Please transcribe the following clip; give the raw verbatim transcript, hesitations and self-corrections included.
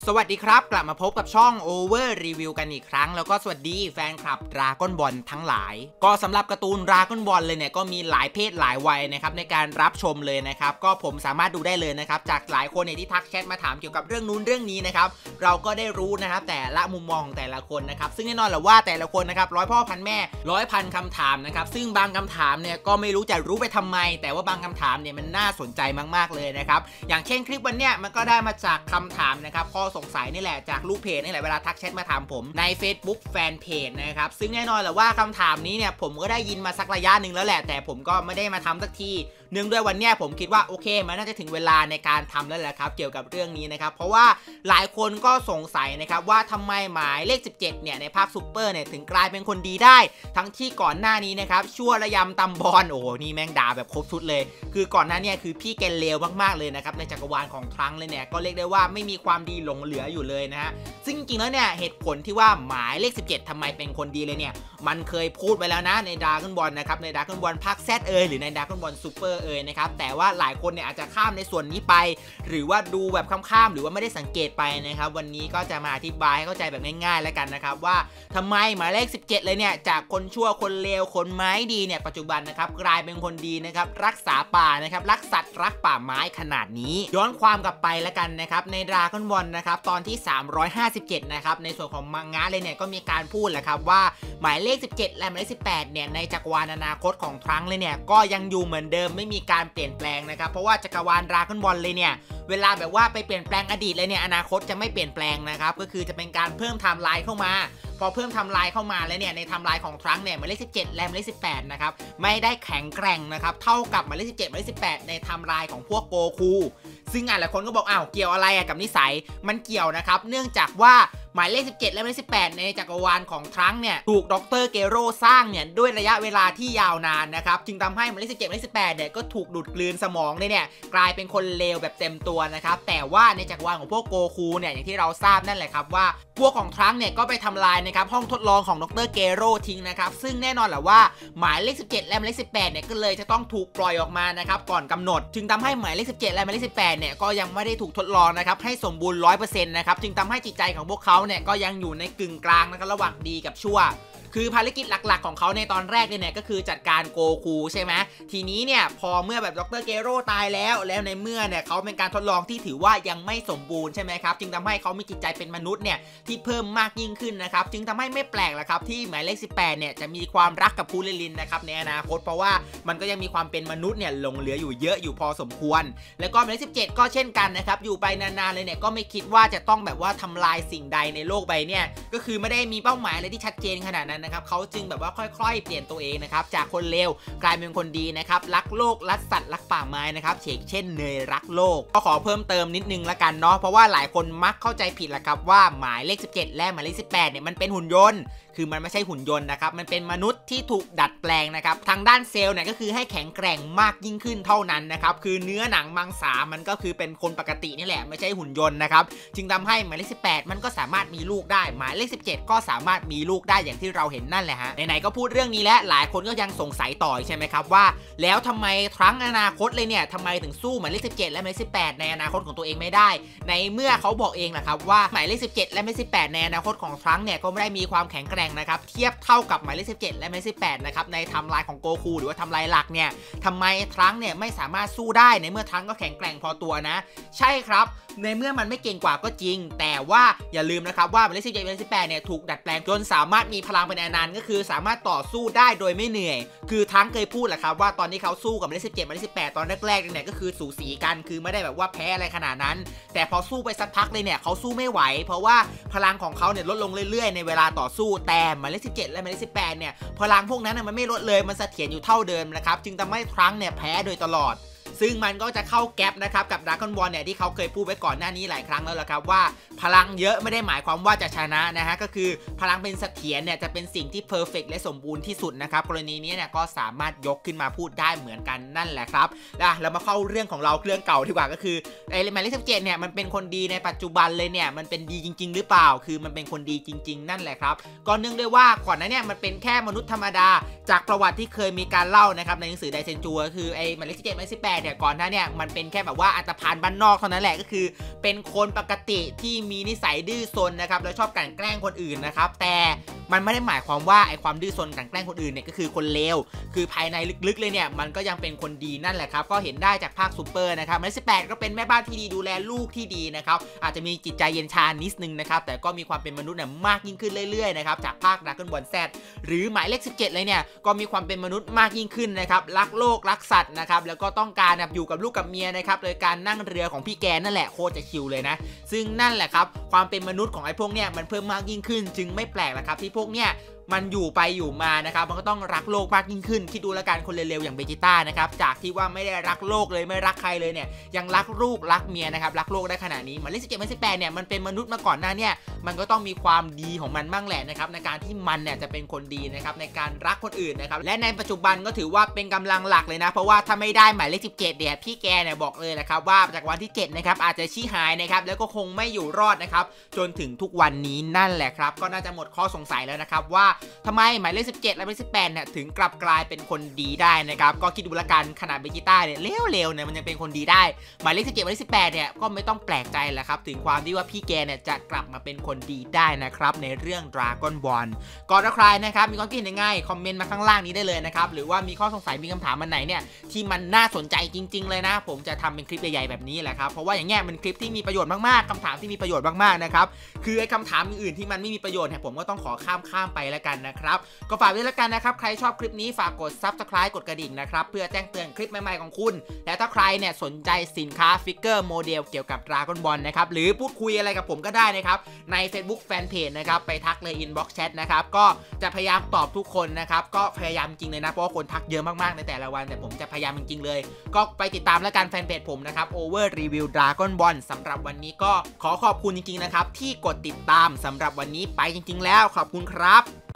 สวัสดีครับกลับมาพบกับช่อง Over Review กันอีกครั้งแล้วก็สวัสดีแฟนคลับ Dragon Ball ทั้งหลายก็สำหรับการ์ตูน Dragon Ball เลยเนี่ยก็มีหลายเพศหลายวัยนะครับในการรับชมเลยนะครับก็ผมสามารถดูได้เลยนะครับจากหลายคนเนี่ยที่ทักแชทมาถามเกี่ยวกับเรื่องนู้นเรื่องนี้นะครับเราก็ได้รู้นะครับแต่ละมุมมองของแต่ละคนนะครับซึ่งแน่นอนแหละว่าแต่ละคนนะครับร้อยพ่อพันแม่ร้อยพันคำถามนะครับซึ่งบางคำถามเนี่ยก็ไม่รู้จะรู้ไปทำไมแต่ว่าบางคำถามเนี่ยมันน่าสนใจมากๆเลยนะครับอย่างเช่นคลิปวันเนี้ยมันก็ได้มาจากคำถามนะครับข้อสงสัยนี่แหละจากลูกเพจนี่แหละเวลาทักแชทมาถามผมใน Facebook แฟนเพจนะครับซึ่งแน่นอนแหละว่าคำถามนี้เนี่ยผมก็ได้ยินมาสักระยะหนึ่งแล้วแหละแต่ผมก็ไม่ได้มาทำสักทีเนื่องด้วยวันนี้ผมคิดว่าโอเคมันน่าจะถึงเวลาในการทำแล้วแหละครับเกี่ยวกับเรื่องนี้นะครับเพราะว่าหลายคนก็สงสัยนะครับว่าทำไมหมายเลขสิบเจ็ดเนี่ยในภาคซูเปอร์เนี่ยถึงกลายเป็นคนดีได้ทั้งที่ก่อนหน้านี้นะครับชั่วระยำตำบอลโอ้โหนี่แม่งด่าแบบครบชุดเลยคือก่อนหน้านี้คือพี่แกเลวมากๆเลยนะครับในจักรวาลของทรังเลยเนี่ยก็เรียกได้ว่าไม่มีความดีหลงเหลืออยู่เลยนะฮะซึ่งจริงๆแล้วเนี่ยเหตุผลที่ว่าหมายเลขสิบเจ็ดทำไมเป็นคนดีเลยเนี่ยมันเคยพูดไปแล้วนะในดราก้อนบอลนะครับในดราก้อนบอลภาค Z เอยหรือในดราก้อนบอลซูเปอร์เอยนะครับแต่ว่าหลายคนเนี่ยอาจจะข้ามในส่วนนี้ไปหรือว่าดูแบบข้ามๆหรือว่าไม่ได้สังเกตไปนะครับวันนี้ก็จะมาอธิบายให้เข้าใจแบบง่ายๆแล้วกันนะครับว่าทำไมหมายเลขสิบเจ็ดเลยเนี่ยจากคนชั่วคนเลวคนไม้ดีเนี่ยปัจจุบันนะครับกลายเป็นคนดีนะครับรักษาป่านะครับรักสัตว์รักป่าไม้ขนาดนี้ย้อนความกลับไปแล้วกันนะครับในดราก้อนบอลนะครับตอนที่สามร้อยห้าสิบเจ็ดนะครับในส่วนของมังงะเลยเนี่ยก็มีการพูดแหละครับว่าหมายเลขสิบเจ็ดและหมายเลขสิบแปดเนี่ยในจักรวาลอนาคตของทรังเลยเนี่ยก็ยังอยู่เหมือนเดิมไม่มีการเปลี่ยนแปลงนะครับเพราะว่าจักรวาลดราก้อนบอลเลยเนี่ยเวลาแบบว่าไปเปลี่ยนแปลงอดีตเลยเนี่ยอนาคตจะไม่เปลี่ยนแปลงนะครับก็คือจะเป็นการเพิ่มไทม์ไลน์เข้ามาพอเพิ่มไทม์ไลน์เข้ามาแล้วเนี่ยในไทม์ไลน์ของทรังเนี่ยหมายเลขสิบเจ็ดและหมายเลขสิบแปดนะครับไม่ได้แข็งแกร่งนะครับเท่ากับหมายเลขสิบเจ็ดหมายเลขสิบแปดในไทม์ไลน์ของพวกโกคูซึ่งหลายคนก็บอกอ้าวเกี่ยวอะไรกับนิสัยมันเกี่ยวนะครับเนื่องจากว่าหมายเลขสิบเจ็ดและหมายเลขสิบแปดในจักรวาลของทรังเนี่ยถูกดรเกโร่สร้างเนี่ยด้วยระยะเวลาที่ยาวนานนะครับจึงทำให้หมายเลขสิบเจ็ดหมายเลขสิบแปดเนี่ยก็ถูกดูดกลืนสมองเลยเนี่ยกลายเป็นคนเลวแบบเต็มตัวนะครับแต่ว่าในจักรวาลของพวกโกคูเนี่ยอย่างที่เราทราบนั่นแหละครับว่าพวกของทรังเนี่ยก็ไปทำลายนะครับห้องทดลองของดรเกโร่ทิ้งนะครับซึ่งแน่นอนแหละว่าหมายเลขสิบเจ็ดและหมายเลขสิบแปดเนี่ยก็เลยจะต้องถูกปล่อยออกมานะครับก่อนกำหนดจึงทำให้หมายเลขสิบเจ็ดและหมายเลขสิบแปดเนี่ยก็ยังไม่ได้ถูกทดลองนะครับให้สมบูรณ์ ร้อยเปอร์เซ็นต์ นะครับจึงทำให้จิตใจของพวกเขาเนี่ยก็ยังอยู่ในกึ่งกลางนะครับระหว่างดีกับชั่วคือภารกิจหลักๆของเขาในตอนแรกเนี่ยก็คือจัดการโกคูใช่ไหมทีนี้เนี่ยพอเมื่อแบบดรเกโร่ตายแล้วแล้วในเมื่อเนี่ยเขาเป็นการทดลองที่ถือว่ายังไม่สมบูรณ์ใช่ไหมครับจึงทำให้เขามีจิตใจเป็นมนุษย์เนี่ยที่เพิ่มมากยิ่งขึ้นนะครับจึงทำให้ไม่แปลกแหละครับที่หมายเลขสิบแปดเนี่ยจะมีความรักกับคูริลินนะครับในอนาคตเพราะว่ามันก็ยังมีความเป็นมนุษย์เนี่ยหลงเหลืออยู่เยอะอยู่พอสมควรแล้วก็หมายเลขสิบเจ็ดก็เช่นกันนะครับอยู่ไปนานๆเลยเนี่ยก็ไม่คิดว่าจะต้องแบบว่าทำลายสิ่งใดในโลกใบเนี่ยก็คือไม่ได้มีเป้าหมายอะไรที่ชัดเจนขนาดนั้นนะครับเขาจึงแบบว่าค่อยๆเปลี่ยนตัวเองนะครับจากคนเลวกลายเป็นคนดีนะครับรักโลกรักสัตว์รักป่าไม้นะครับเฉกเช่นเนยรักโลกก็ขอเพิ่มเติมนิดนึงละกันเนาะเพราะว่าหลายคนมักเข้าใจผิดแหละครับว่าหมายเลขสิบเจ็ดและหมายเลขสิบแปดเนี่ยมันเป็นหุ่นยนต์คือมันไม่ใช่หุ่นยนต์นะครับมันเป็นมนุษย์ที่ถูกดัดแปลงนะครับทางด้านเซลล์เนี่ยก็คือให้แข็งแกร่งมากยิ่งขึ้นเท่านั้นนะครับคือเนื้อหนังมังสามันก็คือเป็นคนปกตินี่แหละไม่ใช่หุ่นยนต์นะครับจึงทำให้หมายเลขสิบแปดมันก็สามารถมีลูกได้หมายเลขสิบเจ็ดก็สามารถมีลูกได้อย่างที่เราเห็นนั่นแหละฮะไหนๆก็พูดเรื่องนี้แล้วหลายคนก็ยังสงสัยต่อใช่ไหมครับว่าแล้วทำไมทรังอนาคตเลยเนี่ยทำไมถึงสู้หมายเลขสิบเจ็ดและหมายเลขสิบแปดในอนาคตของตัวเองไม่ได้ในเมื่อเขาบอกเองแหละครับว่าหมายเลขสิบเจ็ดและหมายเลขสิบแปดในอนาคตของทรังเนี่ยก็ไม่ได้มีความแข็งแกร่งนะครับเทียบเท่ากับหมายเลขสิบเจ็ดและหมายเลขสิบแปดนะครับในไทม์ไลน์ของโกคูหรือว่าไทม์ไลน์หลักเนี่ยทำไมทรังเนี่ยไม่สามารถสู้ได้ในเมื่อทรังก็แข็งแกร่งพอตัวนะใช่ครับในเมื่อมันไม่เก่งกว่าก็จริงแต่ว่าอย่าลืมนะครับว่าหมายเลขสิบเจ็ดหมายเลขสิบแปดเนี่ยถูกดัดแปลงจนสามารถมีพลังเป็นอนันต์ก็คือสามารถต่อสู้ได้โดยไม่เหนื่อยคือทรังเคยพูดแหละครับว่าตอนที่เขาสู้กับหมายเลขสิบเจ็ดหมายเลขสิบแปดตอนแรกๆเนี่ยก็คือสูสีกันคือไม่ได้แบบว่าแพ้อะไรขนาดนั้นแต่พอสู้ไปสักพักเลยเนี่ยเขาสู้ไม่ไหวเพราะว่าพลังของเขาเนี่ยลดลงเรื่อยๆในเวลาต่อสู้แต่หมายเลขสิบเจ็ดและหมายเลขสิบแปดเนี่ยพลังพวกนั้นมันไม่ลดเลยมันเสถียรอยู่เท่าเดิมนะครับจึงทำให้ทรังเนี่ยแพ้โดยตลอดซึ่งมันก็จะเข้าแก๊ปนะครับกับดราก้อนบอลเนี่ยที่เขาเคยพูดไว้ก่อนหน้านี้หลายครั้งแล้วละครับว่าพลังเยอะไม่ได้หมายความว่าจะชนะนะฮะก็คือพลังเป็นเสถียรเนี่ยจะเป็นสิ่งที่เพอร์เฟกต์และสมบูรณ์ที่สุดนะครับกรณีนี้เนี่ยก็สามารถยกขึ้นมาพูดได้เหมือนกันนั่นแหละครับนะเรามาเข้าเรื่องของเราเรื่องเก่าดีกว่าก็คือไอ้หมายเลขสิบเจ็ดเนี่ยมันเป็นคนดีในปัจจุบันเลยเนี่ยมันเป็นดีจริงๆหรือเปล่าคือมันเป็นคนดีจริงๆนั่นแหละครับก็เนื่องด้วยว่าก่อนหน้าเนี่ยมันเป็นแค่มนุษย์ธรรมดาจากประวัติที่เคยมีการเล่านะครับในหนังสือไดเซนจูก็คือไอ้หมายเลขสิบเจ็ดหมายเลขสิบแปดเนี่ยเนี่ยก่อนหน้าเนี่ยมันเป็นแค่แบบว่าอันตพาลบ้านนอกเท่านั้นแหละก็คือเป็นคนปกติที่มีนิสัยดื้อซนนะครับแล้วชอบกลั่นแกล้งคนอื่นนะครับแต่มันไม่ได้หมายความว่าไอความดื้อซนกลั่นแกล้งคนอื่นเนี่ยก็คือคนเลวคือภายในลึกๆเลยเนี่ยมันก็ยังเป็นคนดีนั่นแหละครับก็เห็นได้จากภาคซูเปอร์นะครับหมายเลขสิบแปดก็เป็นแม่บ้านที่ดีดูแลลูกที่ดีนะครับอาจจะมีจิตใจเย็นชานิดนึงนะครับแต่ก็มีความเป็นมนุษย์เนี่ยมากยิ่งขึ้นเรื่อยๆนะครับจากภาคดราก้อนบอลแซดหรือหมายเลขสิบเจ็ดเลยเนี่ยก็มีความเป็นมนุษย์มากยิ่งขึ้นนะครับรักโลกรักสัตว์นะครับแล้วก็ต้องการอยู่กับลูกกับเมียนะครับโดยการนั่งเรือของพี่แกนั่นแหละโคตรจะชิลเลยนะซึ่งนั่นแหละครับความเป็นมนุษย์ของไอ้พวกเนี่ยมันเพิ่มมากยิ่งขึ้นจึงไม่แปลกแล้วครับที่พวกเนี่ยมันอยู่ไปอยู่มานะครับมันก็ต้องรักโลกมากยิ่งขึ้นคิดดูแล้วกันคนเร็วๆอย่างเบจิต้านะครับจากที่ว่าไม่ได้รักโลกเลยไม่รักใครเลยเนี่ยยังรักลูกรักเมียนะครับรักโลกได้ขนาดนี้หมายเลขสิบเจ็ดหมายเลขสิบแปดเนี่ยมันเป็นมนุษย์มาก่อนหน้าเนี่ยมันก็ต้องมีความดีของมันบ้างแหละนะครับในการที่มันเนี่ยจะเป็นคนดีนะครับในการรักคนอื่นนะครับและในปัจจุบันก็ถือว่าเป็นกำลังหลักเลยนะเพราะว่าถ้าไม่ได้หมายเลขสิบเจ็ดเนี่ยพี่แกเนี่ยบอกเลยนะครับว่าจากวันที่เจ็ดนะครับอาจจะชี้หายนะครับแล้วก็คงไม่อยู่รอดนะครับจนถึงทุกวันนี้นั่นแหละครับก็น่าจะหมดข้อสงสัยแล้วนะครับว่าทำไมหมายเลขสิบเจ็ดและหมายเลขสิบแปดเนี่ยถึงกลับกลายเป็นคนดีได้นะครับก็คิดดูละกันขนาดเบจิต้าเนี่ยเลวๆเนี่ยมันยังเป็นคนดีได้หมายเลขสิบเจ็ดหมายเลขสิบแปดเนี่ยก็ไม่ต้องแปลกใจแหละครับถึงความที่ว่าพี่แกเนี่ยจะกลับมาเป็นคนดีได้นะครับในเรื่อง Dragon Ball ก่อนจะใครนะครับมีความคิดเห็นยังไงคอมเมนต์มาข้างล่างนี้ได้เลยนะครับหรือว่ามีข้อสงสัยมีคำถามมันไหนเนี่ยที่มันน่าสนใจจริงๆเลยนะผมจะทำเป็นคลิปใหญ่ๆแบบนี้แหละครับเพราะว่าอย่างเงี้ยเป็นคลิปที่มีประโยชน์มากๆคำถามที่มีประโยชน์มากๆนะครับคือไอ้คำถามอื่นๆที่มันไม่มีประโยชน์เนี่ยผมก็ต้องขอข้ามข้ามไปแล้วกันนะครับก็ฝากไว้แล้วกันนะครับใครชอบคลิปนี้ฝากกด ซับสไครบ์ กดกระดิ่งนะครับเพื่อแจ้งเตือนคลิปใหม่ๆของคุณและถ้าใครเนี่ยสนใจสินค้าฟิกเกอร์โมเดลเกี่ยวกับ Dragon Ball นะครับหรือพูดคุยอะไรกับผมก็ได้นะครับใน Facebook Fanpage นะครับไปทักเลย Inbox Chat นะครับก็จะพยายามตอบทุกคนนะครับก็พยายามจริงเลยนะเพราะว่าคนทักเยอะมากๆในแต่ละวันแต่ผมจะพยายามจริงๆเลยก็ไปติดตามแล้วกันแฟนเพจผมนะครับ Over Review Dragon Ball สำหรับวันนี้ก็ขอขอบคุณจริงๆนะครับที่กดติดตามสำหรับวันนี้ไปจริงๆแล้วขอบคุณครับ